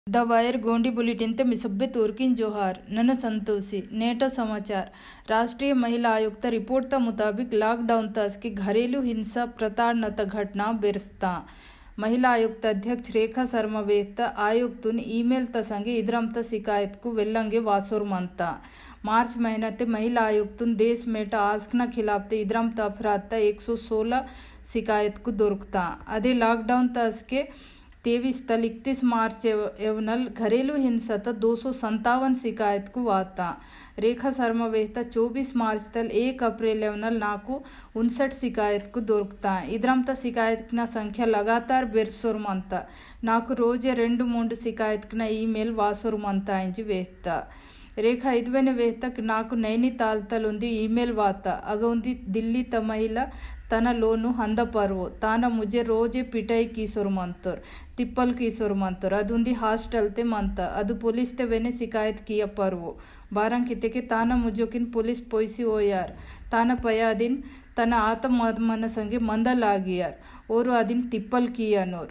The wire Gondi bulletin ते मिसब्बे तोरकिन जोहार none Santoshi net समाचार। राष्ट्रीय महिला आयुक्त रिपोर्ट ता मुताबिक लॉकडाउन तस की घरेलू हिंसा प्रताड़ना घटना बेरस्ता महिला आयुक्त अध्यक्ष रेखा शर्मा वेत्ता आयुक्तुन ईमेल तसंगे इद्रम त शिकायत को वेल्लंगे वासोर मंता मार्च महीने महिला आयुक्तुन देश मेट आस्कना खिलाफ ते इद्रम त अफराद 116 शिकायत को दुर्गता अदे लॉकडाउन तस के 23 तल 31 मार्च एवनल घरेलू हिंसा 257 शिकायत को वाता रेखा शर्मा वेहता 24 मार्च तल 1 अप्रैल एवनल नाकू 59 शिकायत को दुर्गता इद्रम त शिकायत ना संख्या लगातार बेरसोर मंता नाकू रोज 2-3 शिकायत ना ईमेल वासोर मंता इंजी वेहता ರೇಖಾ ಇದುವೆನೆ ವೇತಕ್ ನಾಕು ನೈನಿತಾಲ್ ತಲೊಂದಿ ಇಮೇಲ್ ವಾತ ಅಗೌಂದಿ ದಿಲ್ಲಿ ತ ಮಹಿಳಾ ತನ ಲೋನು ಹಂದ ಪರ್ವೋ ತಾನ ಮುಜೆ ರೋಜೆ ಪಿಟೈ ಕೀಸೋರ್ ಮಂತೋರ್ ತಿಪ್ಪಲ್ ಕೀಸೋರ್ ಮಂತೋರ್ ಅದುಂದಿ ಹಾಸ್ಟೆಲ್ ते ಮಂತ ಅದು ಪೊಲೀಸ್ ते वेने शिकायत किया पर्वो बारं किते के ताना मुजोकिन पुलिस पोइसी हो यार ताना पया दिन तना आत्म मन संगे मंदा लागियार और अदिन तिप्पल किया नोर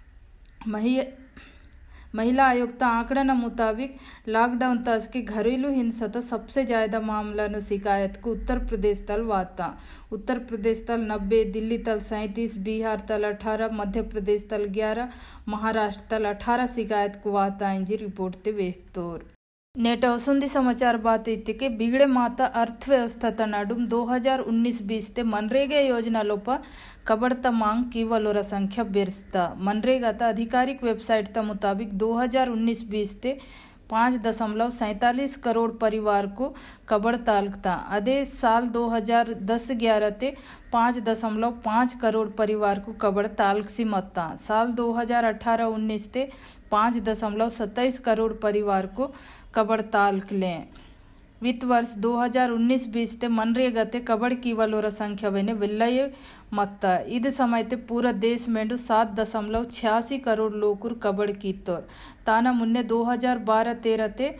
महिला आयुक्त आंकड़ा मुताबिक लॉकडाउन तस के घरेलू हिंसा तो सबसे ज़्यादा मामला न शिकायत को उत्तर प्रदेश तल वाता उत्तर प्रदेश तल 90 दिल्ली तल 37 बिहार तल 18 मध्य प्रदेश तल 11 महाराष्ट्र तल 18 शिकायत को वाता इंजी रिपोर्ट ते वेतोर नेट वसुंदी समाचार बात इत्ते के बिगड़े माता अर्थव्यवस्था तनाडुम 2019-20 ते मनरेगा योजना लोप कबड़ता मांग कीवलोर संख्या बेरस्ता मनरेगा ता आधिकारिक वेबसाइट ता मुताबिक 2019-20 ते 5.47 करोड़ परिवार को कबड़ तालकता अदे साल 2010-11 ते 5.5 करोड़ परिवार को कबड़ तालकसी मत्ता साल 2018-19 ते 5.27 करोड़ परिवार को कबड़ तालक लें वित्त वर्ष 2019-20 ते मनरेगा ते कबड़ कीवलोर संख्या वेने विल्लये मत्त इद समय ते पूरा देश मेंडु 7.86 करोड़ लोकुर कबड़ कीतोर ताना मुन्ने 2012-13 ते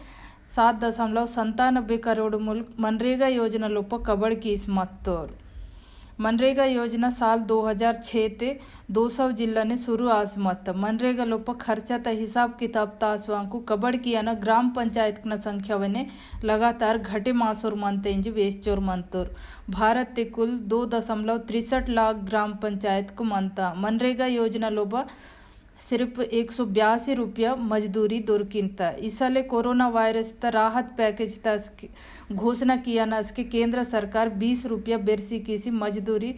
7.97 करोड़ मुल्क मनरेगा योजना लोप कबड़ कीस मत्तोर मनरेगा योजना साल 2006 ते 200 जिला ने शुरू आसमत मनरेगा लोप खर्चा त हिसाब किताब तासवांकु कबड़ किया न ग्राम पंचायत न संख्या वने लगातार घटे मासोर मनते इंज वेस्चोर मंतोर भारत ते कुल 2.63 लाख ग्राम पंचायत को मनता मनरेगा योजना लोप सिर्फ 182 रुपया मजदूरी दुर्किंता इसले कोरोना वायरस ता राहत पैकेज ता घोषणा किया न इसके केंद्र सरकार 20 रुपया बेरसी किसी मजदूरी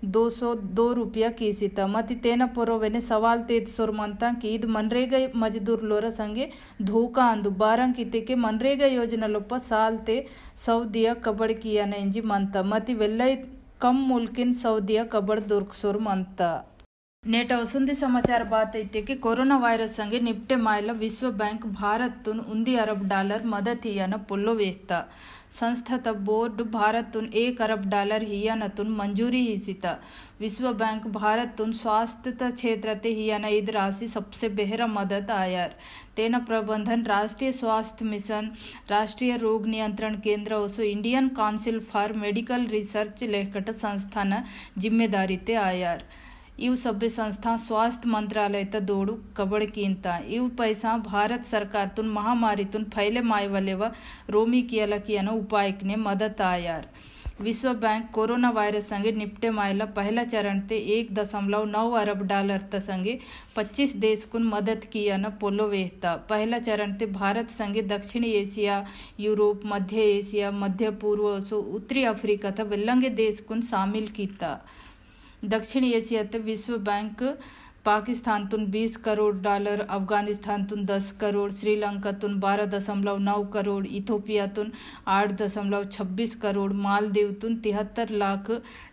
202 रुपया किसी ता मति तेना पोरो वेने सवाल तेज सोर मनता कि इद मनरेगा मजदूर लोरा संगे धोखा अंदु 12 किते के मनरेगा योजना लोप साल ते सऊदिया कबड़ किया न इंजी मनता मति वेल्लई कम मुल्किन सऊदिया कबड़ दुर्कसोर मनता नेट वसुंदी समाचार बात इत्ते कि कोरोना वायरस संगे निपटे मायला विश्व बैंक भारत तुन $1 अरब मदद हिया न पुल्लो वेत्ता संस्था तब बोर्ड भारत तुन $1 अरब हिया न तुन मंजूरी हिसिता विश्व बैंक भारत तुन स्वास्थ्य क्षेत्र ते हिया न ईद राशि सबसे बेहरा मदद आयार तेना प्रबंधन राष्ट्रीय स्वास्थ्य मिशन राष्ट्रीय रोग नियंत्रण केंद्र ओसो Indian council for medical research लेखकट संस्थान जिम्मेदारी ते आयार इव सभ्य संस्था स्वास्थ्य मंत्रालय त दोडू कबड़ कीनता इव पैसा भारत सरकार तुन महामारी तुन फैले मायवले व रोमी कियला कियन उपाय ने मदद आयार विश्व बैंक कोरोना वायरस संगे निपटे मायला पहला चरण ते $1.9 अरब त संगे 25 देश कुन मदद किया न पोलो वेहता पहला चरण ते भारत संगे दक्षिण एशिया यूरोप मध्य एशिया मध्य पूर्व सो उत्तरी अफ्रीका था वेल्लंगे देश कुन शामिल कीता दक्षिण एशिया ते विश्व बैंक पाकिस्तान तुन $20 करोड़ अफगानिस्तान तुन 10 करोड़ श्रीलंका तुन 12.9 करोड़ इथोपिया तुन 8.26 करोड़ मालदीव तुन $73 लाख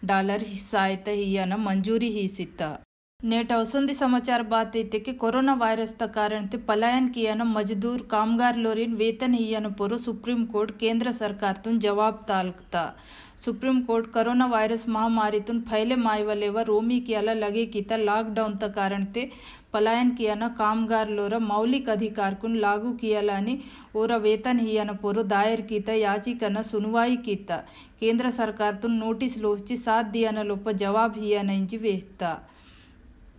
सहायता हिया न मंजूरी ही सिता नेट वसुंदी समाचार बात इत्ते कि कोरोना वायरस ता कारण ते पलायन किया न मजदूर कामगार लोरिन वेतन हिया न पुरो सुप्रीम कोर्ट केंद्र सरकार तुन जवाब तालकता सुप्रीम कोर्ट कोरोना वायरस महामारी तुन फैले मायवले व रोमी कियाला लगे किता लॉकडाउन ता कारण ते पलायन किया न कामगार लोरा मौलिक अधिकार कुन लागू कियाला नि ओरा वेतन हिया न पोरो दायर कीता याचिका सुनवाई कीता केंद्र सरकार तुन नोटिस लोची 7 दिया न लोप जवाब हिया न इंजी वेहता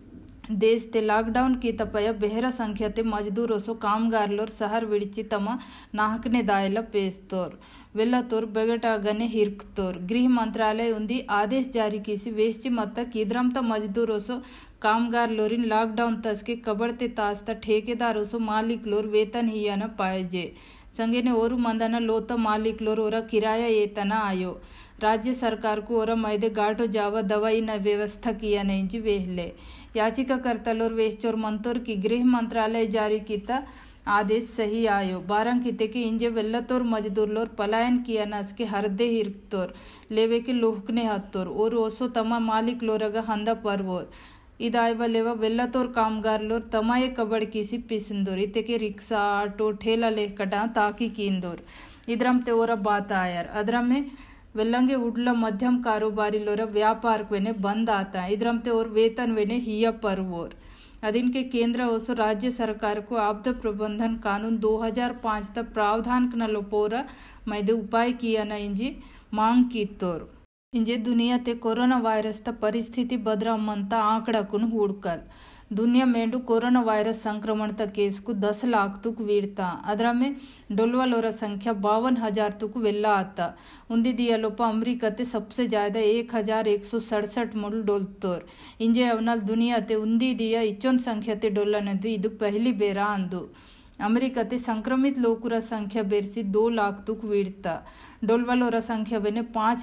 देश ते लॉकडाउन की तपय बेहरा संख्यते मजदूरों सो कामगारलोर शहर विडिची तम नाहकने दायला पेस्तोर वेल्लतोर बेगटागने हिर्कतोर गृह मंत्रालय उंदी आदेश जारी कीसी वेश्ची मत्त कीद्रमत मजदूरों सो कामगारलोरिन लॉकडाउन तस्के कबड़ते तास्त ठेकेदारों सो मालिकलोर वेतन हियन पायजे संगेने ओरु मंदन लोत मालिकलोर ओरा किराया येतना आयो राज्य सरकार को ओरा मैदे गाटो जावा दवाई न व्यवस्था किया नहीं जी वेहले याचिकाकर्तालोर वेश्चोर मंतोर की गृह मंत्रालय जारी कीता आदेश सही आयो बारंग किते के इंजे वेल्लतोर मजदूरलोर पलायन किया नसके हरदे हिर्कतोर लेवे के लोहकने हत्तोर और ओसो तमा मालिक लोरग हंदा परवोर इदायवा लेवा वेल्लतोर कामगारलोर तमाये कबड़ कीसी पिसंदोर इतेके रिक्शा आटो ठेला लेकटा ताकि कींदोर इद्रम ते ओरा बात आयर अद्रम में वेल्लंगे उडला मध्यम कारोबारी लोरा व्यापार वेने बंद आता इद्रम ते और वेतन वेने हिया परवोर अधीन के केंद्र ओसो राज्य सरकार को आपदा प्रबंधन कानून 2005 तक प्रावधान न लोपोरा मैदे उपाय किया न इंजी मांग की तोर इंजे दुनिया ते कोरोना वायरस ता परिस्थिति बदरमंता आंकड़ा कुन हुड़कल दुनिया मेंडू कोरोना वायरस संक्रमण ता केस को 10 लाख तुक वीरता अदरा में डोलवालोरा संख्या 52,000 तुक वेल्ला आता उंदी दिया लोपा अमरीकते सबसे ज्यादा 1,167 मुल डोलतोर इंजे अवनल दुनिया ते उंदी दिया इचोन संख्या ते डोलनदु इदु पहली बेरा अंदु अमेरिकते संक्रमित लोकुरा संख्या बेरसी 2 लाख तुक वीरता डोलवालोरा संख्या वेने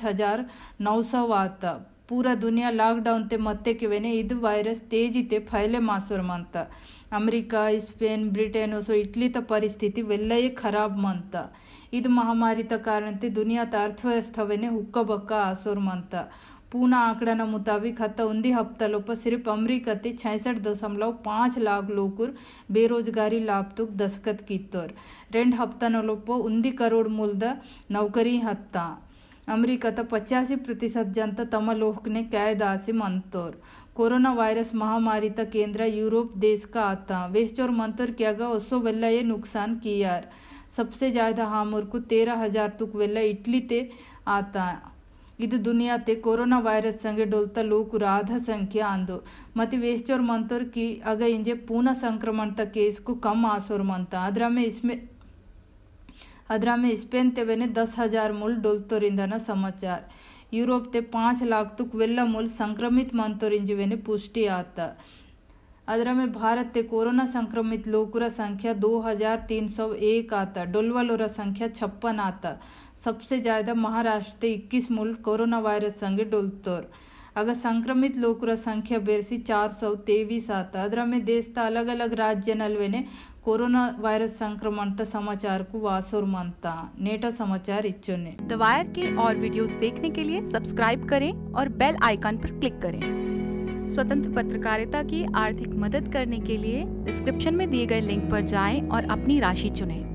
5,900 आता पूरा दुनिया लॉकडाउन ते मत्ते के वेने इद वायरस तेजी ते फैले मासोर मंता अमेरिका स्पेन ब्रिटेन ओसो इटली त परिस्थिति वेल्लये खराब मंता इद महामारी त कारण ते दुनिया त अर्थव्यवस्था वेने हुक्का बक्का आसोर मंता पूना आंकड़ा मुताबिक हत्ता उंदी हफ्ता लोप सिर्फ अमेरिकते 66.5 लाख लोकुर बेरोजगारी लाभ तुक दस्खत कीतोर 2 हफ्ता लोप उंदी करोड़ मुल्द नौकरी हत्ता अमेरिका 85% जनता तम लोहकने कैद आसे मंतोर कोरोना वायरस महामारी त केंद्र यूरोप देश का आता वेश्चोर मंतोर क्या ओसो वेल्ला ये नुकसान कियार सबसे ज्यादा हामुर को 13,000 तुक वेल्ला इटली ते आता ಇದು ದುನಿಯಾತೆ कोरोना वायरस संगे डोलता लोग आधा संख्या आंदो मत वेश्चोर मंतोर की अगर इंजे पूना संक्रमण तक केस को कम आसोर मनता अदरा में स्पेन ते वेने 10,000 मूल डोलतोरिंदना समाचार यूरोप ते 5 लाख तुक वेल्ला मूल संक्रमित मंतोरिंजे वेने पुष्टि आता अदरा में भारत ते कोरोना संक्रमित लोकुरा संख्या 2,301 आता डोलवालोरा संख्या 56 आता सबसे ज़्यादा महाराष्ट्र 21 मुल्क कोरोना वायरस संगे डोलतोर अगर संक्रमित लोकुरा संख्या बेरसी 423 आता अदरा में देश ता अलग अलग राज्य नलवेने कोरोना वायरस संक्रमण ता समाचार को वासोर मनता नेटा समाचार इच्चोने द वायर के और वीडियोस देखने के लिए सब्सक्राइब करें और बेल आइकन पर क्लिक करें। स्वतंत्र पत्रकारिता की आर्थिक मदद करने के लिए डिस्क्रिप्शन में दिए गए लिंक पर जाएं और अपनी राशि चुनें।